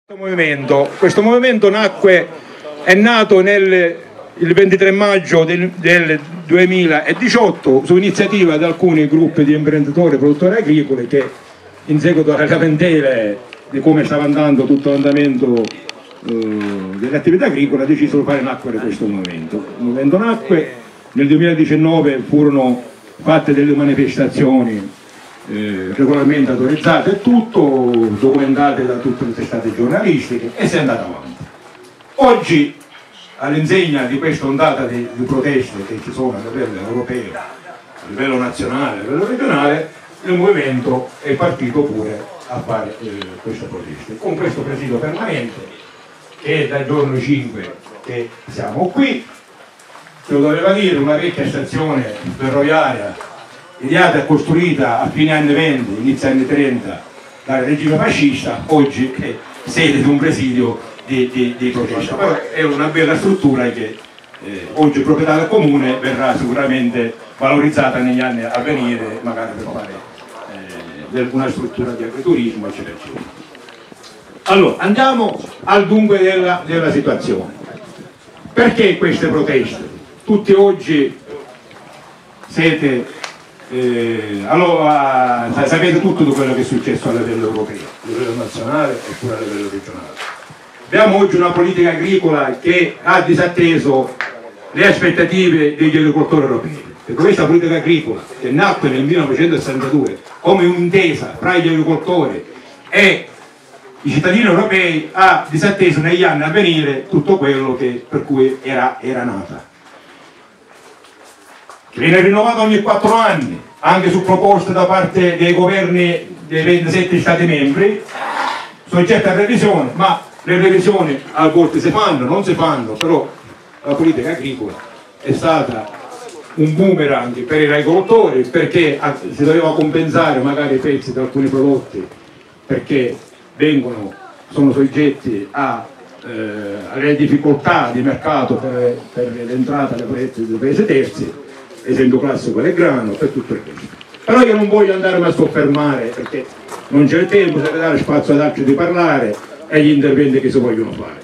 Questo movimento è nato il 23 maggio del 2018 su iniziativa di alcuni gruppi di imprenditori e produttori agricoli che, in seguito alle lamentele di come stava andando tutto l'andamento delle attività agricole, ha deciso di fare nascere questo movimento. Il movimento nacque, nel 2019 furono fatte delle manifestazioni regolarmente autorizzate e tutto, documentate da tutte le testate giornalistiche, e si è andato avanti. Oggi, all'insegna di questa ondata di proteste che ci sono a livello europeo, a livello nazionale, a livello regionale, il movimento è partito pure a fare queste proteste, con questo presidio permanente che è dal giorno 5 che siamo qui. Lo doveva dire, una vecchia stazione ferroviaria ideata e costruita a fine anni 20, inizio anni 30 dal regime fascista, oggi è sede di un presidio di protesta. Però è una bella struttura che oggi è proprietà del comune, verrà sicuramente valorizzata negli anni a venire, magari per fare una struttura di agriturismo, eccetera, eccetera. Allora, andiamo al dunque della situazione. Perché queste proteste? Tutti oggi siete allora sapete tutto di quello che è successo a livello europeo, a livello nazionale e pure a livello regionale. Abbiamo oggi una politica agricola che ha disatteso le aspettative degli agricoltori europei, perché questa politica agricola, che nacque nel 1962 come un'intesa fra gli agricoltori e i cittadini europei, ha disatteso negli anni a venire tutto quello per cui era nata. Viene rinnovato ogni 4 anni, anche su proposte da parte dei governi dei 27 Stati membri, soggette a revisione, ma le revisioni a volte si fanno, non si fanno, però la politica agricola è stata un boomerang per i agricoltori, perché si doveva compensare magari i prezzi di alcuni prodotti, perché sono soggetti alle difficoltà di mercato per l'entrata dei prezzi dei paesi terzi. Esempio classico del grano, per tutto il resto. Però io non voglio andarmi a soffermare, perché non c'è il tempo, deve dare spazio ad altri di parlare e gli interventi che si vogliono fare.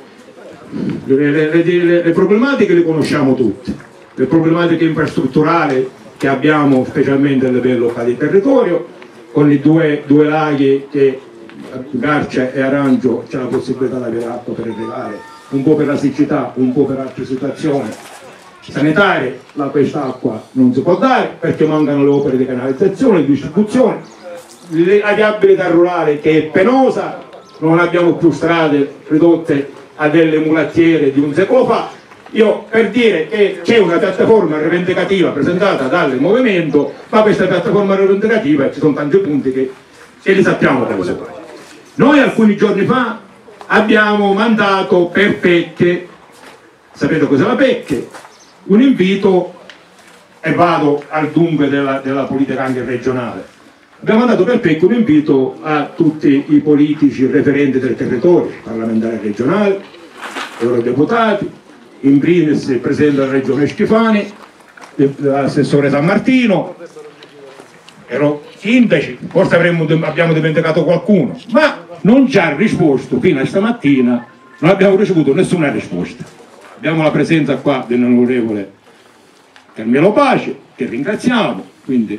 Le problematiche le conosciamo tutte, le problematiche infrastrutturali che abbiamo specialmente a livello locale di territorio, con i due laghi che Garcia e Arancio c'è la possibilità di avere acqua per irrigare, un po' per la siccità, un po' per altre situazioni sanitarie. Questa acqua non si può dare perché mancano le opere di canalizzazione, di distribuzione, la viabilità rurale che è penosa, non abbiamo più strade ridotte a delle mulattiere di un secolo fa. Io per dire che c'è una piattaforma rivendicativa presentata dal movimento, ma questa piattaforma rivendicativa ci sono tanti punti che li sappiamo quali sono. Noi alcuni giorni fa abbiamo mandato per Pecche, sapete cos'è la Pecche? Un invito, e vado al dunque della politica anche regionale. Abbiamo mandato per Pecche un invito a tutti i politici referenti del territorio, parlamentari regionali, eurodeputati, in primis il presidente della regione Schifani, l'assessore San Martino, sindaci, forse abbiamo dimenticato qualcuno, ma non ci ha risposto fino a stamattina, non abbiamo ricevuto nessuna risposta. Abbiamo la presenza qua dell'onorevole Carmelo Pace, che ringraziamo, quindi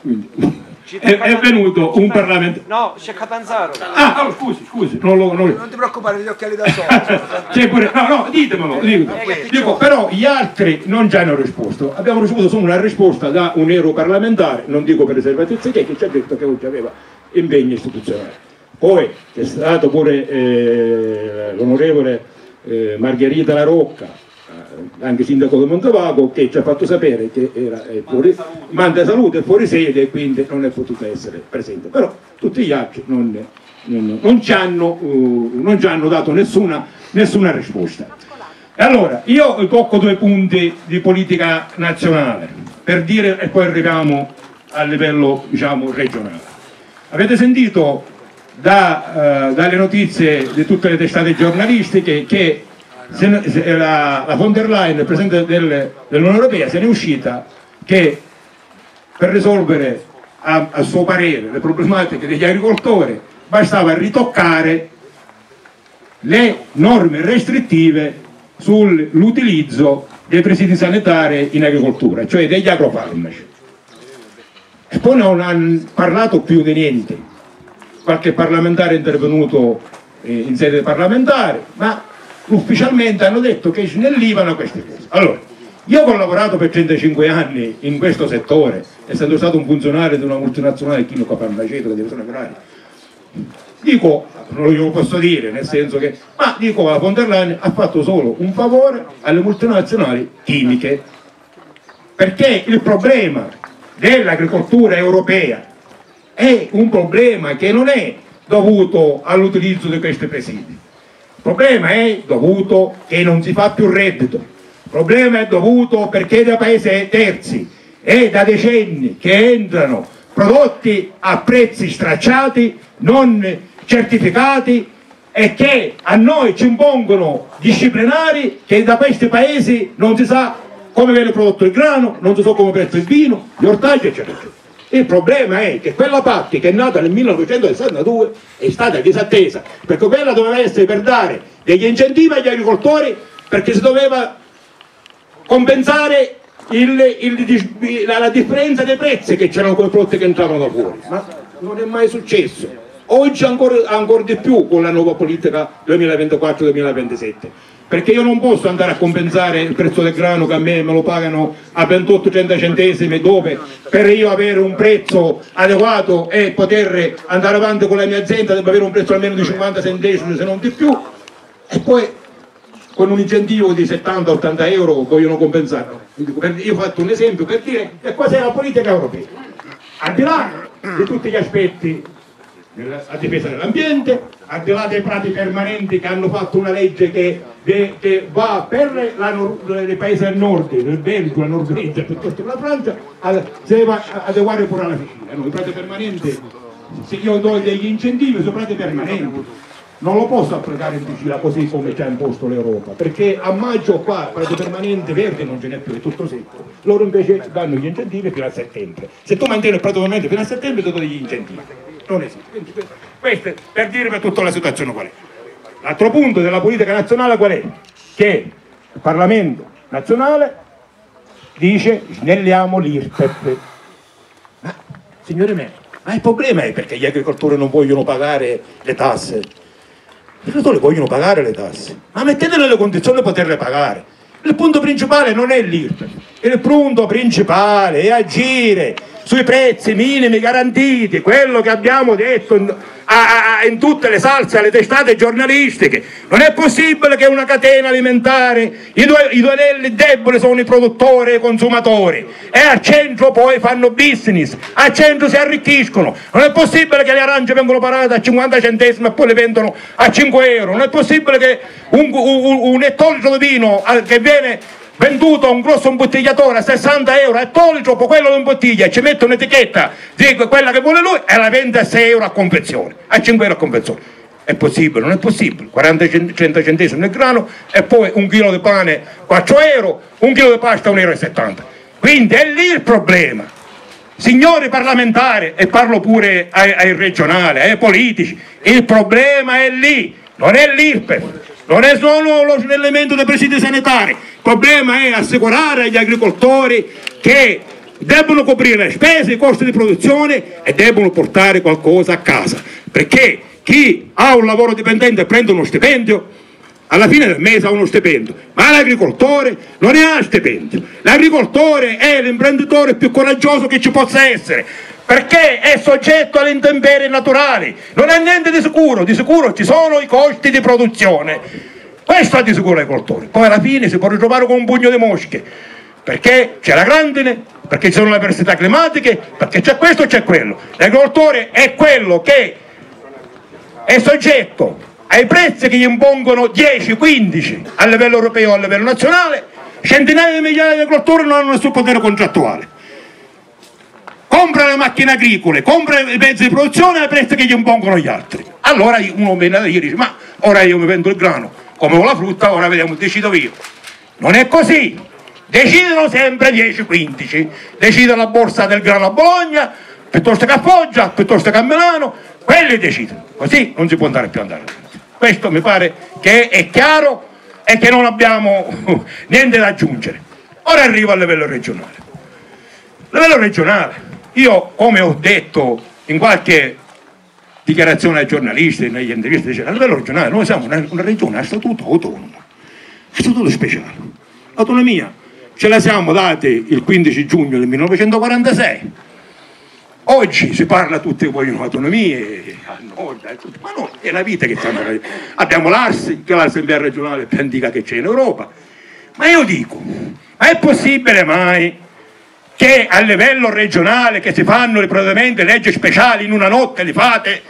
è venuto un parlamento. No, c'è Catanzaro. Ah, no, scusi, non ti preoccupare, gli occhiali da sole. no, ditemelo, dico, però gli altri non ci hanno risposto. Abbiamo ricevuto solo una risposta da un europarlamentare, non dico per riservatezza, che ci ha detto che oggi aveva impegni istituzionali. Poi c'è stato pure l'onorevole Margherita La Rocca, anche sindaco di Montevago, che ci ha fatto sapere che era manda salute fuori sede e quindi non è potuta essere presente. Però tutti gli altri non ci hanno dato nessuna risposta. E allora io tocco 2 punti di politica nazionale per dire, e poi arriviamo a livello, diciamo, regionale. Avete sentito dalle notizie di tutte le testate giornalistiche che la von der Leyen, il presidente dell'Unione Europea, se ne è uscita che per risolvere a suo parere le problematiche degli agricoltori bastava ritoccare le norme restrittive sull'utilizzo dei presidi sanitari in agricoltura, cioè degli agrofarmaci. E poi non hanno parlato più di niente. Qualche parlamentare è intervenuto in sede parlamentare, ma ufficialmente hanno detto che snellivano queste cose. Allora, io ho lavorato per 35 anni in questo settore, essendo stato un funzionario di una multinazionale chimico-farmaceutica di Regione Agraria. Dico, non lo posso dire, nel senso che, ma dico, la von der Leyen ha fatto solo un favore alle multinazionali chimiche, perché il problema dell'agricoltura europea è un problema che non è dovuto all'utilizzo di questi presidi. Il problema è dovuto che non si fa più reddito. Il problema è dovuto perché da paesi terzi e da decenni che entrano prodotti a prezzi stracciati, non certificati, e che a noi ci impongono disciplinari che da questi paesi non si sa come viene prodotto il grano, non si sa come prezzo il vino, gli ortaggi, eccetera, eccetera. Il problema è che quella PAC che è nata nel 1962 è stata disattesa, perché quella doveva essere per dare degli incentivi agli agricoltori, perché si doveva compensare la differenza dei prezzi che c'erano con i prodotti che entravano fuori, ma non è mai successo. Oggi ancora di più con la nuova politica 2024-2027, perché io non posso andare a compensare il prezzo del grano che a me lo pagano a 28-30 centesimi, dove per io avere un prezzo adeguato e poter andare avanti con la mia azienda devo avere un prezzo almeno di 50 centesimi se non di più, e poi con un incentivo di 70-80 euro vogliono compensarlo. Io ho fatto un esempio per dire che questa è la politica europea, al di là di tutti gli aspetti, a difesa dell'ambiente, al di là dei prati permanenti che hanno fatto una legge che va per i paesi del nord, il Belgio, la Norvegia, piuttosto che la Francia, si deve adeguare pure alla Sicilia. No, i prati permanenti, se io do degli incentivi sui prati permanenti, non lo posso applicare in Sicilia così come ci ha imposto l'Europa, perché a maggio qua prati permanente verde non ce n'è più, è tutto secco. Loro invece danno gli incentivi fino a settembre. Se tu mantieni il prato permanente fino a settembre ti do degli incentivi. Non esiste. Quindi, questo per dirvi tutta la situazione qual è. L'altro punto della politica nazionale qual è? Che il Parlamento nazionale dice snelliamo l'IRPEF. Ma signore me, ma il problema è perché gli agricoltori non vogliono pagare le tasse. Gli agricoltori vogliono pagare le tasse, ma mettetele nelle condizioni di poterle pagare. Il punto principale non è l'IRPEF, il punto principale è agire sui prezzi minimi garantiti, quello che abbiamo detto in tutte le salse alle testate giornalistiche. Non è possibile che una catena alimentare, i due anelli deboli sono i produttori e i consumatori, e al centro poi fanno business, al centro si arricchiscono. Non è possibile che le arance vengono parate a 50 centesimi e poi le vendono a 5 euro. Non è possibile che un ettolitro di vino che viene venduto a un grosso imbottigliatore a 60 euro, ettolitro, poi quello lo imbottiglia e ci mette un'etichetta di quella che vuole lui e la vende a 6 euro a confezione, a 5 euro a confezione. È possibile? Non è possibile. 40-100 centesimi nel grano e poi un chilo di pane 4 euro, un chilo di pasta 1,70 euro. Quindi è lì il problema. Signori parlamentari, e parlo pure ai regionali, ai politici, il problema è lì, non è l'IRPEF, non è solo lo snellimento dei presidi sanitari, il problema è assicurare agli agricoltori che debbono coprire le spese, i costi di produzione e debbono portare qualcosa a casa, perché chi ha un lavoro dipendente e prende uno stipendio, alla fine del mese ha uno stipendio, ma l'agricoltore non ne ha stipendio. L'agricoltore è l'imprenditore più coraggioso che ci possa essere, perché è soggetto alle intemperie naturali, non ha niente di sicuro ci sono i costi di produzione, questo ha di sicuro l'agricoltore. Poi alla fine si può ritrovare con un pugno di mosche, perché c'è la grandine, perché ci sono le avversità climatiche, perché c'è questo e c'è quello. L'agricoltore è quello che è soggetto ai prezzi che gli impongono 10-15 a livello europeo o a livello nazionale. Centinaia di migliaia di agricoltori non hanno nessun potere contrattuale, compra le macchine agricole, compra i mezzi di produzione ai prezzi che gli impongono gli altri. Allora uno viene da dire, ma ora io mi vendo il grano come con la frutta, ora vediamo, decido io. Non è così, decidono sempre 10-15, decide la borsa del grano a Bologna, piuttosto che a Foggia, piuttosto che a Milano, quelli decidono, così non si può andare più andare. Questo mi pare che è chiaro e che non abbiamo niente da aggiungere. Ora arrivo al livello regionale. A livello regionale, io come ho detto in qualche dichiarazione ai giornalisti, negli interviste, a livello regionale noi siamo una regione a statuto autonomo, a statuto speciale. L'autonomia ce la siamo dati il 15 giugno del 1946. Oggi si parla tutti che vogliono autonomie, ma no, è la vita che stiamo. Abbiamo l'ARSI, che è l'Assemblea regionale più antica che c'è in Europa. Ma io dico, ma è possibile mai che a livello regionale che si fanno i provvedimenti, leggi speciali, in una notte li fate,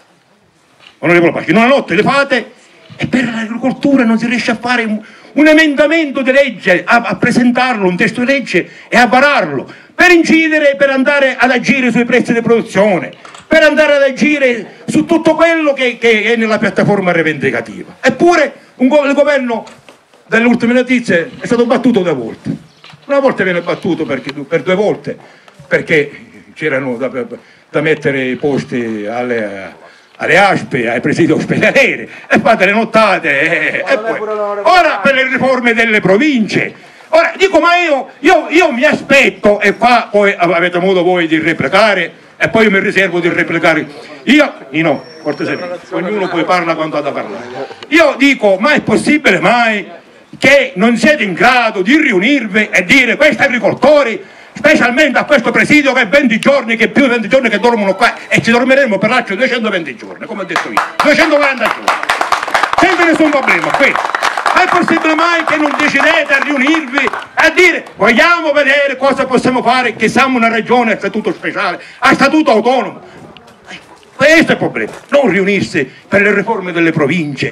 onorevole Paci, in una notte li fate e per l'agricoltura non si riesce a fare un emendamento di legge, a presentarlo, un testo di legge e a vararlo, per incidere, per andare ad agire sui prezzi di produzione, per andare ad agire su tutto quello che è nella piattaforma rivendicativa. Eppure il governo dalle ultime notizie è stato battuto 2 volte. Una volta viene battuto per 2 volte perché c'erano da mettere i posti alle aspe, ai presidi ospedalieri, e fate le nottate e poi. Ora per le riforme delle province. Ora dico, ma io mi aspetto, e qua poi avete modo voi di replicare e poi io mi riservo di replicare no, cortesemente, ognuno poi parla quando ha da parlare. Io dico, ma è possibile mai che non siete in grado di riunirvi e dire questi agricoltori, specialmente a questo presidio che è 20 giorni, che più di 20 giorni che dormono qua, e ci dormiremo per l'altro 220 giorni, come ho detto io, 240 giorni, senza nessun problema qui. Ma è possibile mai che non decidete a riunirvi e a dire vogliamo vedere cosa possiamo fare, che siamo una regione a statuto speciale, a statuto autonomo? Questo è il problema, non riunirsi per le riforme delle province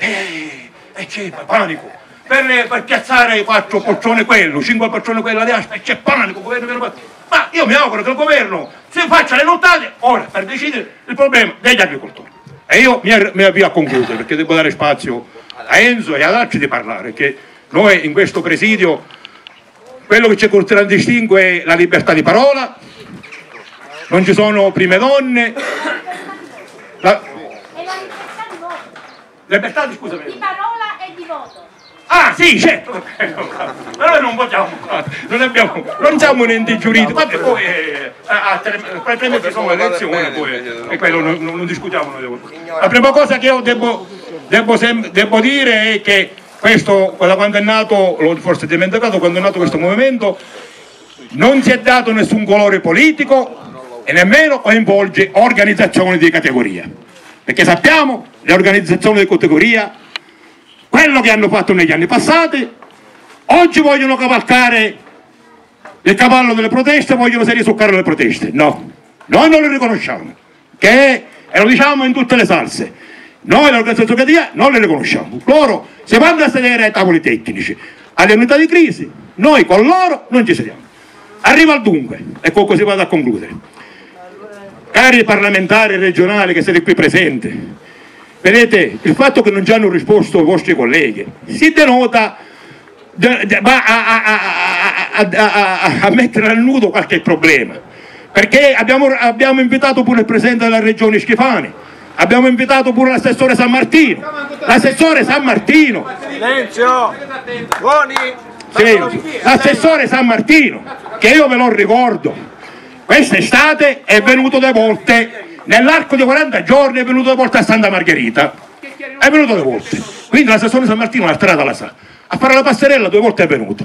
e c'è panico. Per piazzare 4 poltrone quello, 5 poltrone quello di aspa, c'è panico, ma io mi auguro che il governo si faccia le nottate ora per decidere il problema degli agricoltori. E io mi avvio a concludere perché devo dare spazio a Enzo e ad altri di parlare, che noi in questo presidio quello che ci contraddistingue è la libertà di parola, non ci sono prime donne, la libertà di voto. Libertà di parola e di voto. Ah sì, certo, però non votiamo, non siamo un ente giuridico, vabbè, poi tra 3 mesi sono le elezioni, poi e quello non discutiamo noi. La prima cosa che io devo dire è che questo, quando è nato, l'ho forse dimenticato, quando è nato questo movimento, non si è dato nessun colore politico e nemmeno coinvolge organizzazioni di categoria, perché sappiamo le organizzazioni di categoria quello che hanno fatto negli anni passati, oggi vogliono cavalcare il cavallo delle proteste, vogliono salire sul carro delle proteste. No, noi non lo riconosciamo, e lo diciamo in tutte le salse, noi l'organizzazione categoria non le riconosciamo, loro si vanno a sedere ai tavoli tecnici, alle unità di crisi, noi con loro non ci sediamo. Arriva al dunque, e con così vado a concludere. Cari parlamentari regionali che siete qui presenti, vedete, il fatto che non ci hanno risposto i vostri colleghi si denota, va a mettere al nudo qualche problema, perché abbiamo invitato pure il presidente della regione Schifani, abbiamo invitato pure l'assessore San Martino, Silenzio! Buoni! L'assessore San Martino, che io ve lo ricordo, quest'estate è venuto 2 volte. Nell'arco di 40 giorni è venuto 2 volte a Santa Margherita, è venuto 2 volte, quindi l'assessore San Martino la strada la sa, a fare la passerella 2 volte è venuto,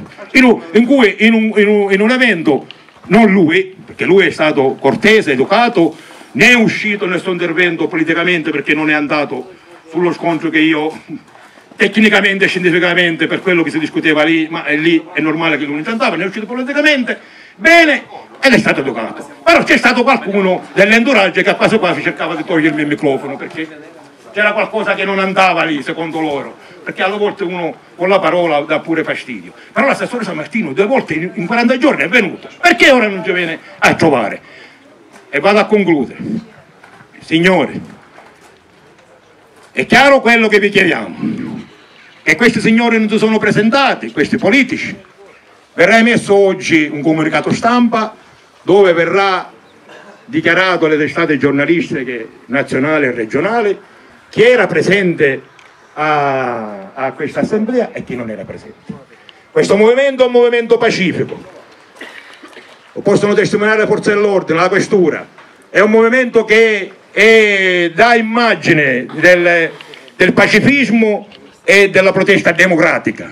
in un evento, non lui, perché lui è stato cortese, educato, né è uscito nel suo intervento politicamente perché non è andato sullo scontro che io tecnicamente e scientificamente per quello che si discuteva lì, ma lì è normale che lui non intendava, ne è uscito politicamente, bene, ed è stato educato. Però c'è stato qualcuno dell'entourage che a quasi quasi cercava di togliermi il microfono perché c'era qualcosa che non andava lì secondo loro, perché alle volte uno con la parola dà pure fastidio. Però l'assessore San Martino 2 volte in 40 giorni è venuto, perché ora non ci viene a trovare? E vado a concludere. Signori, è chiaro quello che vi chiediamo, che questi signori non si sono presentati, questi politici. Verrà emesso oggi un comunicato stampa dove verrà dichiarato alle testate giornalistiche nazionali e regionali chi era presente a questa assemblea e chi non era presente. Questo movimento è un movimento pacifico, lo possono testimoniare le forze dell'ordine, la questura, è un movimento che dà immagine del pacifismo e della protesta democratica,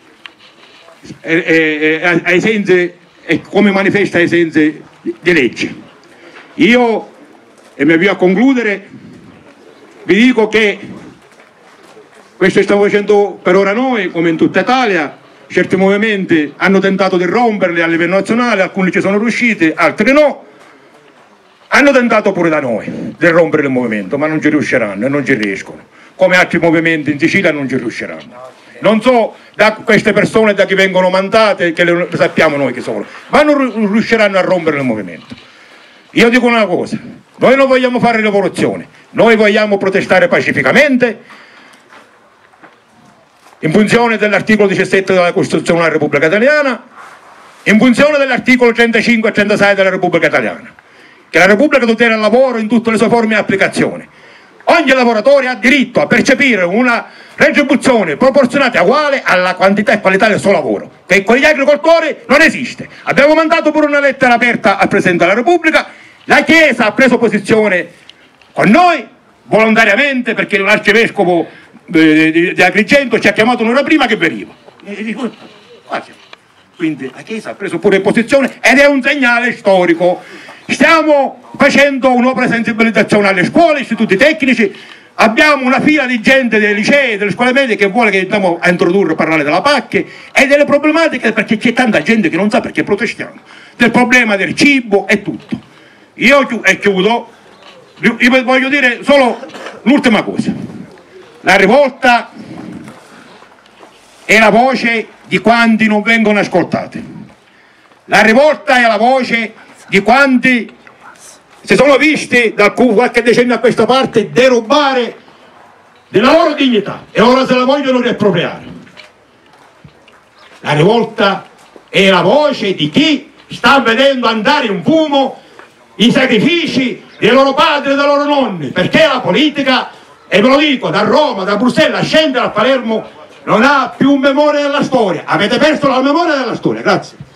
ai sensi, come manifesta ai sensi di legge. Io, e mi avvio a concludere, vi dico che questo stiamo facendo per ora noi, come in tutta Italia. Certi movimenti hanno tentato di romperli a livello nazionale, alcuni ci sono riusciti, altri no. Hanno tentato pure da noi di rompere il movimento, ma non ci riusciranno e non ci riescono. Come altri movimenti in Sicilia non ci riusciranno. Non so da queste persone da chi vengono mandate, che le sappiamo noi che sono, ma non riusciranno a rompere il movimento. Io dico una cosa, noi non vogliamo fare rivoluzione, noi vogliamo protestare pacificamente, in funzione dell'articolo 17 della Costituzione della Repubblica Italiana, in funzione dell'articolo 35 e 36 della Repubblica Italiana, che la Repubblica tutela il lavoro in tutte le sue forme e applicazioni. Ogni lavoratore ha diritto a percepire una retribuzione proporzionata e uguale alla quantità e qualità del suo lavoro, che con gli agricoltori non esiste. Abbiamo mandato pure una lettera aperta al Presidente della Repubblica, la Chiesa ha preso posizione con noi volontariamente, perché l'arcivescovo di Agrigento ci ha chiamato un'ora prima che veniva. Quindi la Chiesa ha preso pure posizione ed è un segnale storico. Stiamo facendo un'opera di sensibilizzazione alle scuole, istituti tecnici, abbiamo una fila di gente dei licei, delle scuole medie che vuole che andiamo a introdurre, parlare della PAC e delle problematiche, perché c'è tanta gente che non sa perché protestiamo, del problema del cibo e tutto. Io chiudo, io voglio dire solo l'ultima cosa. La rivolta è la voce di quanti non vengono ascoltati. La rivolta è la voce di quanti si sono visti da qualche decennio a questa parte derubare della loro dignità e ora se la vogliono riappropriare. La rivolta è la voce di chi sta vedendo andare in fumo i sacrifici dei loro padri e dei loro nonni, perché la politica, e ve lo dico, da Roma, da Bruxelles a scendere a Palermo, non ha più memoria della storia. Avete perso la memoria della storia. Grazie.